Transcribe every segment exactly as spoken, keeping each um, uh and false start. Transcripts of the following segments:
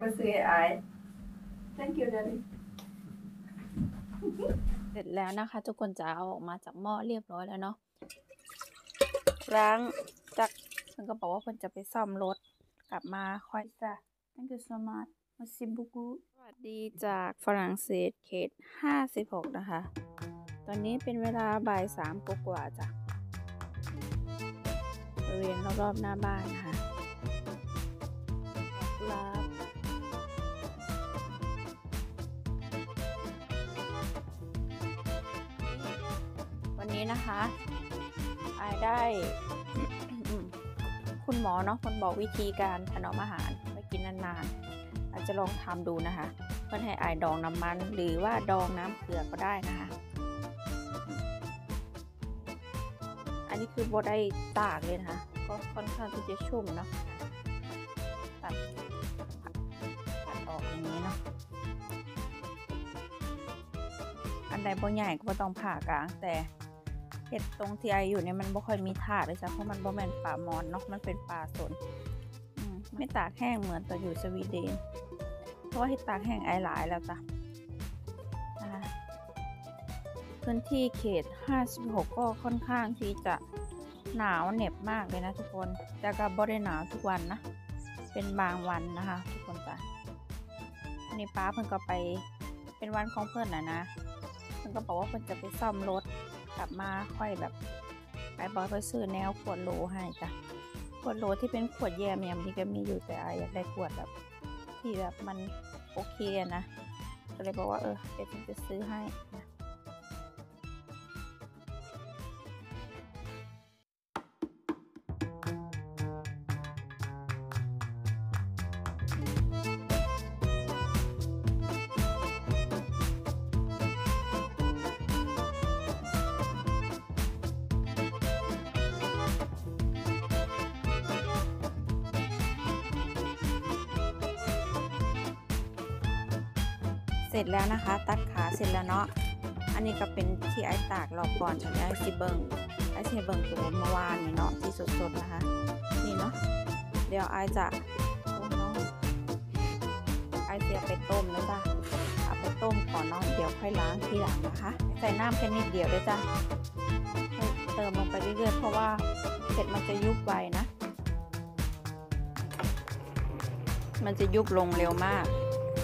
ก็ซื้อไอ้ thank you daddy เสร็จแล้วนะคะทุกคนจะเอาออกมาจากหม้อเรียบร้อยแล้วเนาะล้างจากฉันก็บอกว่าเพิ่นจะไปซ่อมรถกลับมาค่อยจ้ะ thank you so much merci beaucoup สวัสดีจากฝรั่งเศสเขตห้าสิบหกนะคะตอนนี้เป็นเวลาบ่ายสามกว่าๆจ้ะบริเวณรอบๆหน้าบ้านนะคะลาบวันนี้นะคะไอได้ คุณหมอเนาะคนบอกวิธีการถนอมอาหารไว้กินนานๆอาจจะลองทำดูนะคะเพื่อให้ไอดองน้ำมันหรือว่าดองน้ำเกลือก็ได้นะคะอันนี้คือโบได้ตากเลยนะคะก็ค่อนข้างที่จะชุ่มเนาะตัดตัดออกอย่างนี้เนาะอันใดบ่ใหญ่ก็บ่ต้องผ่ากลางแต่เห็ดตรงที่ไออยู่เนี่ยมันบ่ค่อยมีถาดเลยจ้ะเพราะมันบ่แม่นป่ามอนเนาะมันเป็นป่าสนไม่ตากแห้งเหมือนตอนอยู่สวีเดนเพราะว่าที่ตากแห้งไอหลายแล้วจ้ะนะคะพื้นที่เขตห้าสิบหกก็ค่อนข้างที่จะหนาวเหน็บมากเลยนะทุกคนแต่ก็บ่ได้หนาวทุกวันนะเป็นบางวันนะคะทุกคนจ้ะวันนี้ป้าเพิ่นก็ไปเป็นวันของเพื่อนนะนะเพิ่นก็บอกว่าเพิ่นจะไปซ่อมรถกลับมาค่อยแบบไอ้บอยเพิ่นซื้อแนวขวดโหลให้จ้ะขวดโหลที่เป็นขวดแยมแยมนี่ก็มีอยู่แต่ไออยากได้ขวดแบบที่แบบมันโอเคนะก็เลยบอกว่าเออเดี๋ยวจะซื้อให้นะเสร็จแล้วนะคะตัดขาเสร็จแล้วเนาะอันนี้ก็เป็นที่ไอตากรอบก่อนฉันไอซิเบิงไอซิเบิงตัวเมื่อวานนี่เนาะที่สดๆนะคะนี่เนาะเดี๋ยวไอจะต้มเนาะไอเสียไปต้มแล้วจ้ะเอาไปต้มก่อนเนาะเดี๋ยวค่อยล้างทีหลังนะคะใส่น้ำแค่นิดเดียวด้วยจ้ะเติมลงไปเรื่อยๆเพราะว่าเสร็จมันจะยุบไวนะมันจะยุบลงเร็วมาก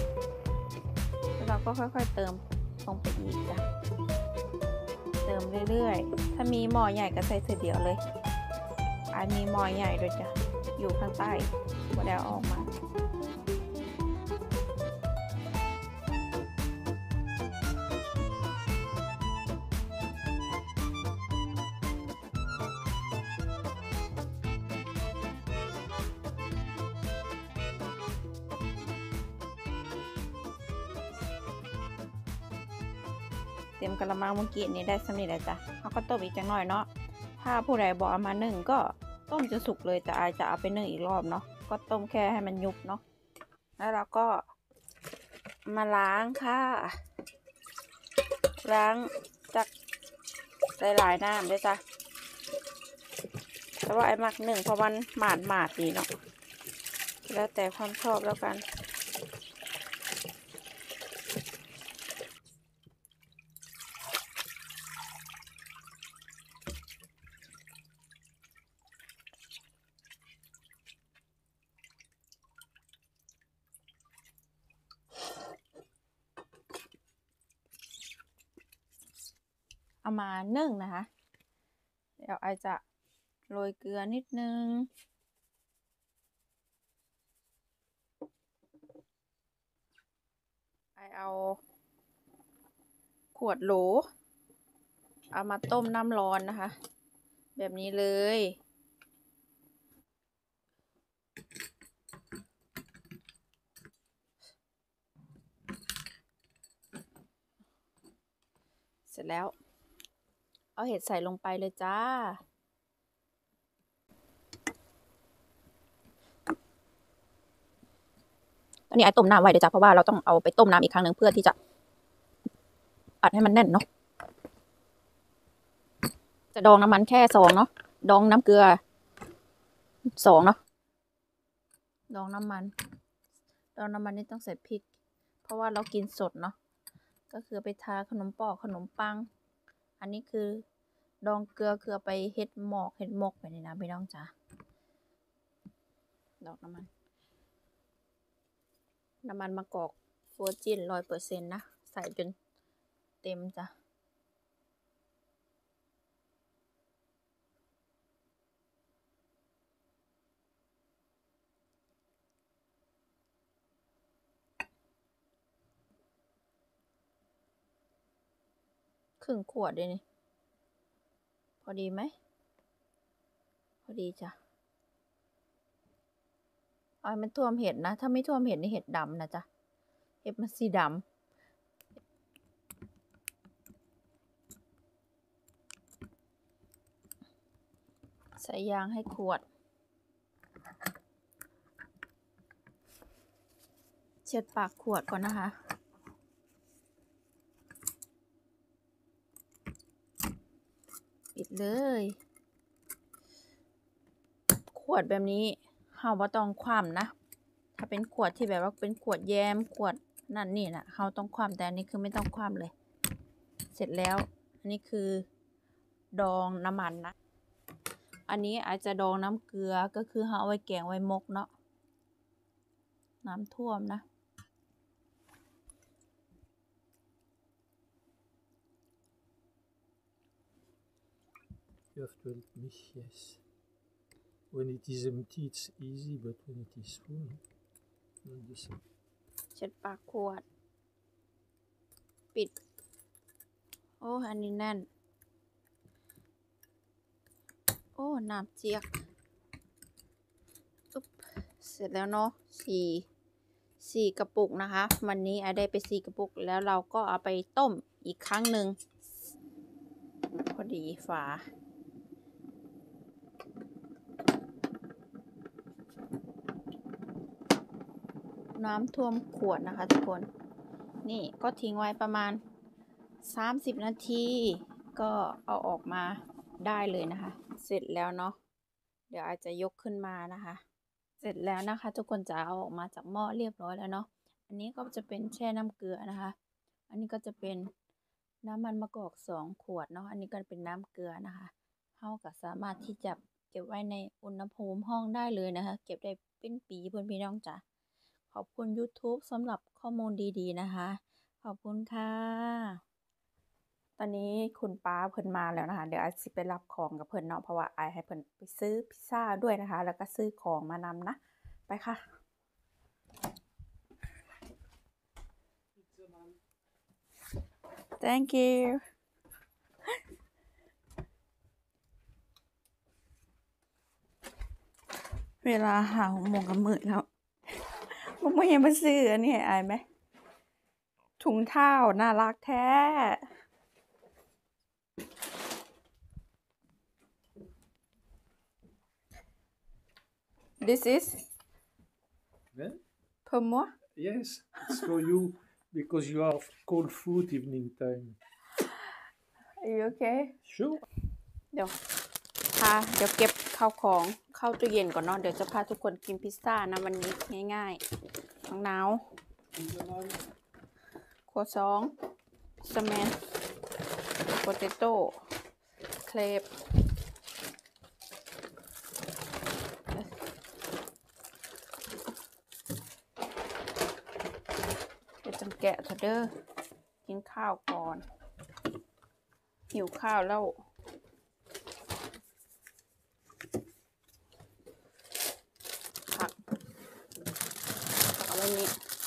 เราก็ค่อยๆเติมลงไปอีกจ้ะเติมเรื่อยๆถ้ามีหม้อใหญ่ก็ใส่เสียเดียวเลยอันมีหม้อใหญ่ด้วยจ้ะอยู่ข้างใต้ก็ได้ออกมาเต็มกระมังเมื่อกี้นี้ได้สำเร็จแล้วจ้ะเขาก็ต้มอีกจังหน่อยเนาะถ้าผู้ใดบอกเอามานึ่งก็ต้มจนสุกเลยแต่อาจจะเอาไปนึ่งอีกรอบเนาะก็ต้มแค่ให้มันยุบเนาะแล้วเราก็มาล้างค่ะล้างจากหลายๆน้ำด้วยจ้ะแต่ว่าไอ้หมักหนึ่งเพราะมันหมาดหมาดดีเนาะแล้วแต่ความชอบแล้วกันเอามานึ่งนะคะเดี๋ยวไอจะโรยเกลือนิดนึงไอเอาขวดโหลเอามาต้มน้ำร้อนนะคะแบบนี้เลยเสร็จแล้วเอาเห็ดใส่ลงไปเลยจ้าอันนี้ไอต้มน้ำไว้เดี๋ยวจ้าเพราะว่าเราต้องเอาไปต้มน้ำอีกครั้งหนึ่งเพื่อที่จะอัดให้มันแน่นเนาะจะดองน้ำมันแค่สองเนาะดองน้ำเกลือสองเนาะดองน้ำมันดองน้ำมันนี่ต้องใส่พริก เพราะว่าเรากินสดเนาะก็คือไปทาขนมปอกขนมปัง อันนี้คือดองเกลือคือเอาไปเฮ็ดหมอกเฮ็ดหมกไปนี่นะพี่น้องจ๋าดอกน้ำมันน้ำมันมะกอกเวอร์จินร้อยเปอร์เซ็นต์นะใส่จนเต็มจ้ะครึ่งขวดเลยนี่พอดีไหมพอดีจ้ะเอาให้มันท่วมเห็ดนะถ้าไม่ท่วมเห็ดนี่เห็ดดำนะจ๊ะเห็ดมันสีดำใส่ยางให้ขวดเช็ดปากขวดก่อนนะคะปิดเลยขวดแบบนี้เฮาบ่ต้องคว่ำนะถ้าเป็นขวดที่แบบว่าเป็นขวดแยมขวดนั่นนี่นะเฮาต้องคว่ำแต่อันนี้คือไม่ต้องคว่ำเลย เสร็จแล้วอันนี้คือดองน้ำมันนะอันนี้อาจจะดองน้ำเกลือก็คือเฮาเอาไว้แกงไว้มกเนาะน้ำท่วมนะ You have to help me, yes. When it is empty, it's easy, but when it is full, not the same. เช็ดปากขวดปิดโอ้อันนี้แน่นโอ้น้ำเจี๊ยกอุ๊บเสร็จแล้วเนาะสี่สี่กระปุกนะคะวันนี้ไอได้ไปสี่กระปุกแล้วเราก็เอาไปต้มอีกครั้งหนึ่งพอดีฝาน้ำท่วมขวดนะคะทุกคนนี่ก็ทิ้งไว้ประมาณสามสิบนาทีก็เอาออกมาได้เลยนะคะเสร็จแล้วเนาะเดี๋ยวอาจจะยกขึ้นมานะคะเสร็จแล้วนะคะทุกคนจะเอาออกมาจากหม้อเรียบร้อยแล้วเนาะอันนี้ก็จะเป็นแช่น้ำเกลือนะคะอันนี้ก็จะเป็นน้ำมันมะกอกสองขวดเนาะอันนี้ก็เป็นน้ำเกลือนะคะเฮาก็สามารถที่จะเก็บไว้ในอุณหภูมิห้องได้เลยนะคะเก็บได้เป็นปีเพื่อนพี่น้องจ๋าขอบคุณ YouTube สำหรับข้อมูลดีๆนะคะขอบคุณค่ะตอนนี้คุณป้าเพิ่นมาแล้วนะคะเดี๋ยวไอซิไปรับของกับเพิ่นเนาะเพราะว่าไอให้เพิ่นไปซื้อพิซซ่าด้วยนะคะแล้วก็ซื้อของมานำนะไปค่ะ thank you เวลาหาหกโมงกับมืดแล้วมันไม่ยังมาซื้ออันนี้ไอไหมถุงเท้าน่ารักแท้ This is Yeah? pour moi Yes, it's for you because you have cold food evening time. Are you okay Sure. เดี๋ยวพาเดี๋ยวเก็บข้าวของเข้าตู้เย็นก่อนเนาะเดี๋ยวจะพาทุกคนกินพิซซ่านะวันนี้ง่ายๆทั้งหนาวครัวซองสแมนโปเตโต้เครปเดี๋ยวจังแกะเถอะเด้อกินข้าวก่อนหิวข้าวแล้วผักผักอะไรนี้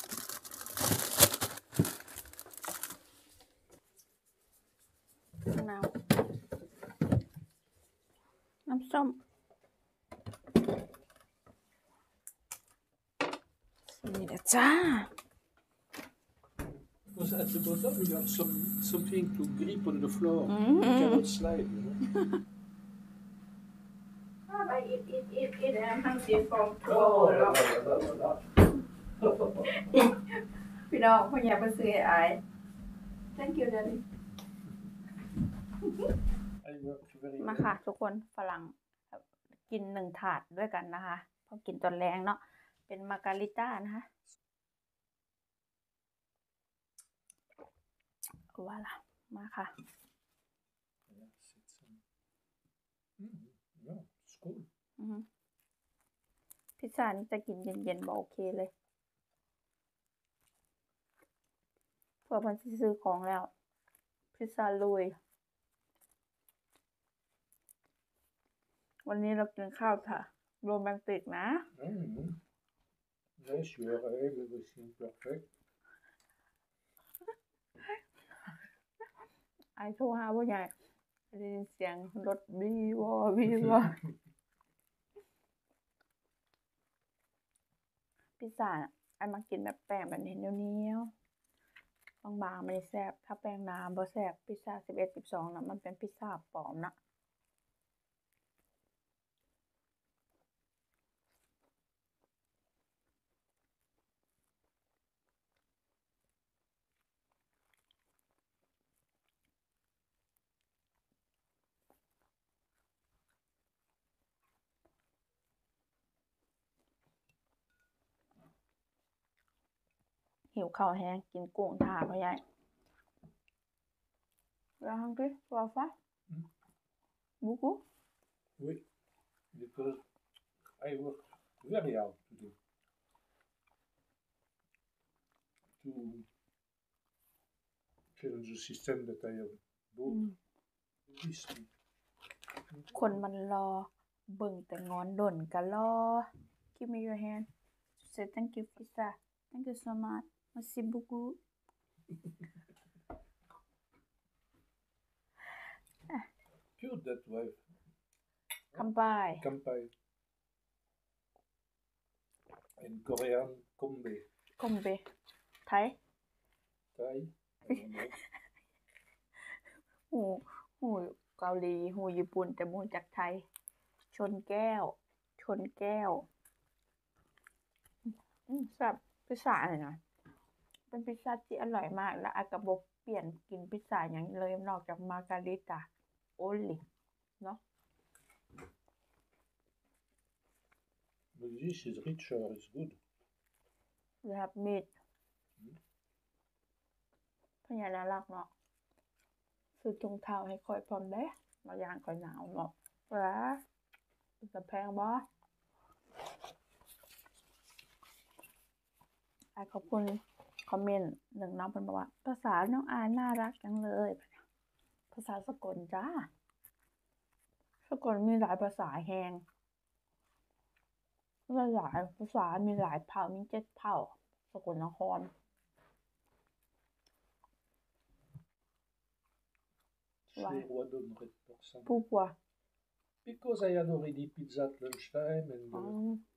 มะนาวน้ำส้มนี่แหละจ้า Because at the bottom you have some something to grip on the floor. Mm. You cannot slide. You know? Ah, but it, it, it, it, I'm hungry from Oh, tomorrow. la, la, la, la, la. พี่น้องพ่อใหญ่มาซื้อไอ้ thank you daddy I work very มา well. ค่ะทุกคนฝรั่งกินหนึ่งถาดด้วยกันนะคะพอกินตอนแรงเนาะเป็นมาการิต้านะคะก็ว่าล่ะมาค่ะ Ja, zit ze. Mm, ja, is cool. อือฮึพิซซ่านี่จะกินเย็นๆบ่โอเคเลยเพื่อเพิ่นสิซื้อของแล้ว พิซซ่าลุย วันนี้เรากินข้าวค่ะโรแมนติกนะ Mm. Yes, you are everything perfect. ไอโทรหาผู้ใหญ่ได้ยินเสียงรถบีวอบีวอ พิซซ่าน่ะไอมากินแบบแป้งแบบนี้เหนียวๆบางๆไม่ได้แซ่บถ้าแป้งหนาบ่แซ่บพิซซ่าสิบเอ็ด สิบสองน่ะมันเป็นพิซซ่าปลอมนะหิวข้าวแห้งกินกุ้งท่าพ่อใหญ่You are hungry for fast? Mm. Beaucoup? Oui, because I work very hard today to change the system that I have bought this week. คนมันรอเบิ่งแต่งอนด่นก็รอ Give me your hand Say thank you pizza Thank you so much Merci beaucoup Cute that wife. Kampai Kampai. And Korean kombe. คมเบไทย Thai. I don't know. หูหูเกาหลีหูญี่ปุ่นแต่บ่รู้จักไทย ชนแก้ว ชนแก้ว อืมแซ่บพิซซ่านี่นะเป็นพิซซ่าที่อร่อยมาก และอากะบ่เปลี่ยนกินพิซซ่าหยังเลยนอกจากมาการิตา only เนาะ But this is richer, it's good. We have meat อืมพญาน่ารักเนาะซื้อถุงเท้าให้ค่อยพร้อมเด้มาย่างค่อยหนาวเนาะว้าจะแพงบ่อ่ะขอบคุณคอมเมนต์หนึ่งน้องเพิ่นบอกว่าภาษาน้องอายน่ารักจังเลย ภาษาสกลจ้า สกลมีหลายภาษาแฮงหลายหลายภาษามีหลายเผ่ามีเจ็ดเผ่า สกลนคร Why? Chez Roi donnerait pour ça. Pourquoi? Because I had already pizza at lunchtime and อ๋อ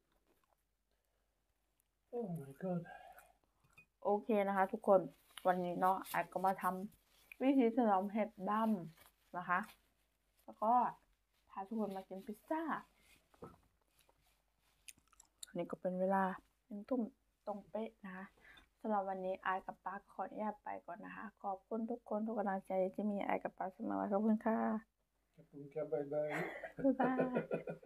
uh, oh my god. โอเคนะคะทุกคน วันนี้เนาะแอดก็มาทำวิธีถนอมเห็ดดำนะคะ แล้วก็พาทุกคนมากินพิซซ่าอันนี้ก็เป็นเวลาหนึ่งทุ่มตรงเป๊ะนะคะสำหรับวันนี้อายกับปาขออนุญาตไปก่อนนะคะ ขอบคุณทุกคนทุกกำลังใจที่มีอายกับปาเสมอขอบคุณค่ะ Kapunka, bye bye. บ๊ายบาย